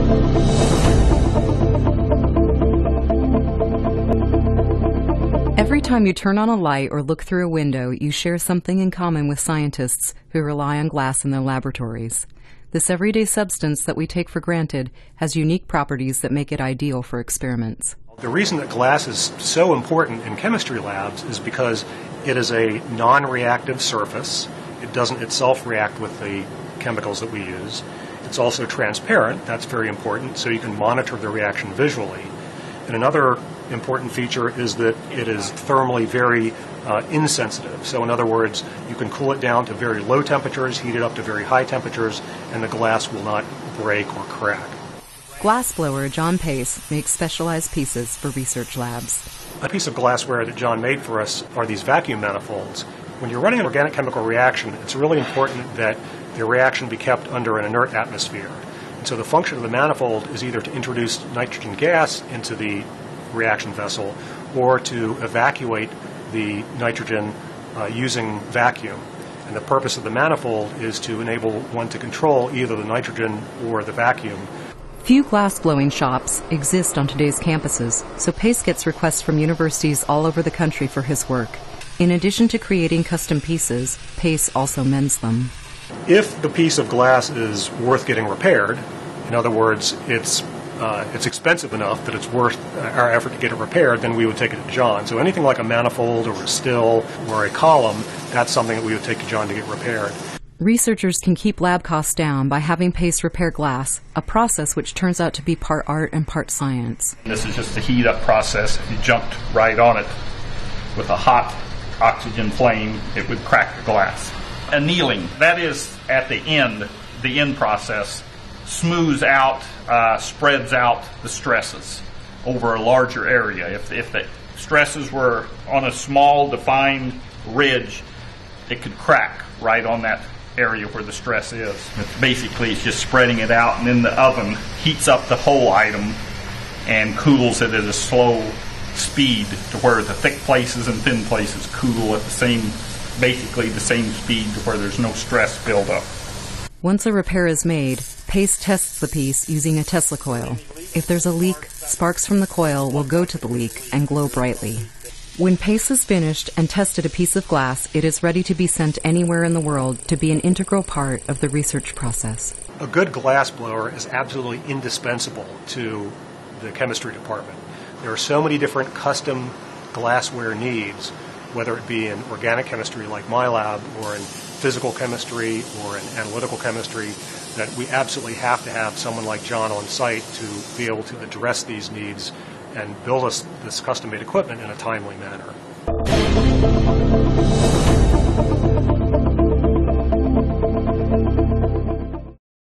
Every time you turn on a light or look through a window, you share something in common with scientists who rely on glass in their laboratories. This everyday substance that we take for granted has unique properties that make it ideal for experiments. The reason that glass is so important in chemistry labs is because it is a non-reactive surface. It doesn't itself react with the chemicals that we use. It's also transparent. That's very important, so you can monitor the reaction visually. And another important feature is that it is thermally very insensitive. So in other words, you can cool it down to very low temperatures, heat it up to very high temperatures, and the glass will not break or crack. Glassblower John Pace makes specialized pieces for research labs. A piece of glassware that John made for us are these vacuum manifolds. When you're running an organic chemical reaction, it's really important that the reaction be kept under an inert atmosphere. And so the function of the manifold is either to introduce nitrogen gas into the reaction vessel or to evacuate the nitrogen using vacuum. And the purpose of the manifold is to enable one to control either the nitrogen or the vacuum. Few glass-blowing shops exist on today's campuses, so Pace gets requests from universities all over the country for his work. In addition to creating custom pieces, Pace also mends them. If the piece of glass is worth getting repaired, in other words, it's expensive enough that it's worth our effort to get it repaired, then we would take it to John. So anything like a manifold or a still or a column, that's something that we would take to John to get repaired. Researchers can keep lab costs down by having Pace repair glass, a process which turns out to be part art and part science. This is just a heat-up process. If you jumped right on it with a hot oxygen flame, it would crack the glass. Annealing, that is at the end process, smooths out, spreads out the stresses over a larger area. If the stresses were on a small defined ridge, it could crack right on that area where the stress is. Basically, it's just spreading it out, and then the oven heats up the whole item and cools it at a slow speed to where the thick places and thin places cool at basically the same speed to where there's no stress buildup. Once a repair is made, Pace tests the piece using a Tesla coil. If there's a leak, sparks from the coil will go to the leak and glow brightly. When Pace has finished and tested a piece of glass, it is ready to be sent anywhere in the world to be an integral part of the research process. A good glass blower is absolutely indispensable to the chemistry department. There are so many different custom glassware needs, whether it be in organic chemistry like my lab or in physical chemistry or in analytical chemistry, that we absolutely have to have someone like John on site to be able to address these needs and build us this custom-made equipment in a timely manner.